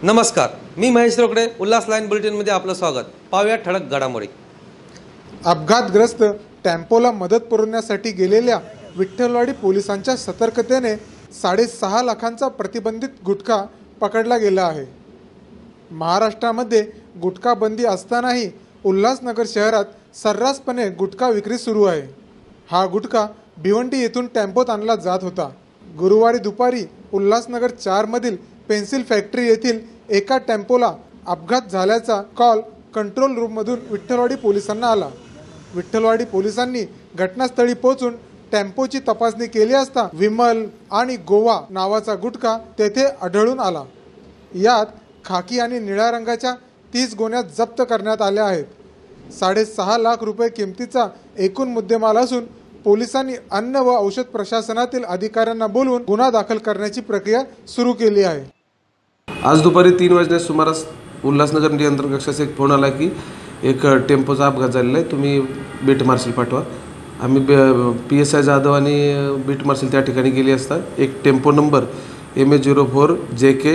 नमस्कार, मी महेश रोकडे. उल्हास लाईन बुलेटिनमध्ये आपलं स्वागत. पाहूया ठळक घडामोडी. अपघातग्रस्त टेम्पोला मदत पुरवण्यासाठी गेलेल्या विठ्ठलवाडी पोलिसांच्या सतर्कतेने 6.5 लाखांचा प्रतिबंधित गुटखा पकडला गेला आहे. महाराष्ट्रामध्ये गुटखा बंदी असतानाही उल्हासनगर शहरात सर्रासपणे गुटखा विक्री सुरू आहे. हा गुटखा भिवंडी येथून टेम्पोत आणला जात होता. गुरुवारी दुपारी उल्हासनगर 4 मधील पेन्सिल फॅक्टरी येथील एका टेम्पोला अपघात झाल्याचा कॉल कंट्रोल रूममधून विठ्ठलवाडी पोलिसांना आला. विठ्ठलवाडी पोलिसांनी घटनास्थळी पोहोचून टेम्पोची तपासणी केली असता विमल आणि गोवा नावाचा गुटखा तेथे आढळून आला. यात खाकी आणि निळ्या रंगाच्या 30 गोण्या जप्त करण्यात आल्या आहेत. 6.5 लाख रुपये किमतीचा एकूण मुद्देमाल असून पोलिसांनी अन्न व औषध प्रशासनातील अधिकाऱ्यांना बोलवून गुन्हा दाखल करण्याची प्रक्रिया सुरू केली आहे. आज दुपारी 3 वाजण्यास सुमारास उल्हासनगर नियंत्रण कक्षाचा एक फोन आला की एक टेम्पोचा अपघात झालेला आहे, तुम्ही बीट मार्शल पाठवा. आम्ही PSI जाधव आणि बीट मार्शल त्या ठिकाणी गेली असता एक टेम्पो नंबर MH04 JK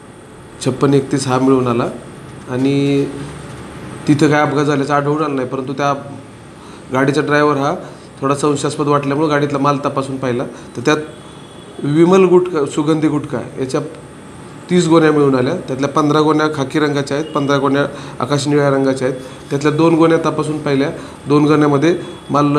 5631 हा मिळून आला आणि तिथं काय अपघात झाल्याचं आढळून आलं नाही. परंतु त्या गाडीचा ड्रायव्हर हा थोडा संशयास्पद वाटल्यामुळे गाडीतला माल तपासून पाहिला तर त्यात विमल गुटखा सुगंधी गुटखा याच्या 30 गोण्या मिळून आल्या. त्यातल्या 15 गोण्या खाकी रंगाच्या आहेत, 15 गोण्या आकाश निळ्या रंगाच्या आहेत. त्यातल्या 2 गोण्या तपासून पाहिल्या. 2 गोण्यामध्ये माल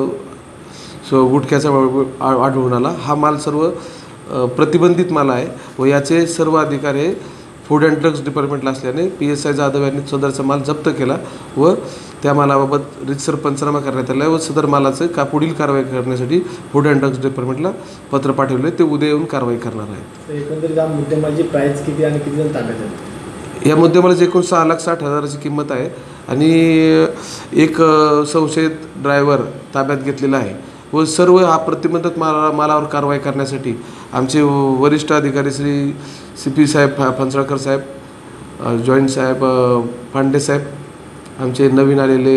गुटख्याचा आढळून आला. हा माल सर्व प्रतिबंधित माल आहे व याचे सर्व अधिकार हे फूड अँड ड्रग्स डिपार्टमेंटला असल्याने PSI जाधव यांनी सदरचा माल जप्त केला व त्या मालाबाबत रीतसर पंचनामा करण्यात आला व सदर मालाचं पुढील कारवाई करण्यासाठी फूड अँड ड्रग्स डिपार्टमेंटला पत्र पाठवले. ते उद्या येऊन कारवाई करणार आहेत. एकंदरीत या मुद्देमालाची प्राइस किती आणि किती जण ताब्यात आहेत? या मुद्देमालाची एकूण 6,60,000ची किंमत आहे आणि एक संशयित ड्रायव्हर ताब्यात घेतलेला आहे व सर्व हा प्रतिबंधित मालावर कारवाई करण्यासाठी आमचे वरिष्ठ अधिकारी श्री CP साहेब फणसळकर साहेब, जॉईंट साहेब पांडे साहेब, आमचे नवीन आलेले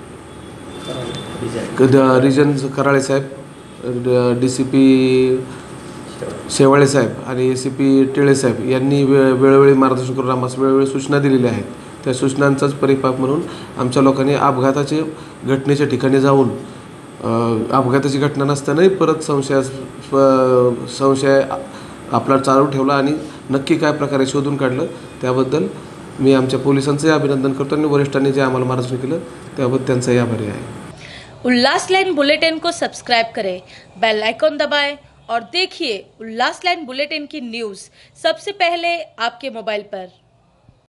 रिजन कराळे साहेब, DCP शेवाळे साहेब आणि ACP टिळे साहेब यांनी वेळोवेळी मार्गदर्शन करून आम्हाला वेळोवेळी सूचना दिलेल्या आहेत. त्या सूचनांचाच परिपाक म्हणून आमच्या लोकांनी अपघाताचे घटनेच्या ठिकाणी जाऊन अपघाताची घटना नसतानाही परत संशय आपला चालू ठेवला आणि नक्की काय प्रकारे शोधून काढलं त्याबद्दल मी आमच्या पोलिसांचंही अभिनंदन करतो आणि वरिष्ठांनी जे आम्हाला मार्गदर्शन केलं त्याबद्दल त्यांचाही आभारी आहे. उल्लास लाइन बुलेटिन को सब्सक्राइब करें, बेल आइकॉन दबाएं और देखिए उल्लास लाइन बुलेटिन की न्यूज़ सबसे पहले आपके मोबाइल पर.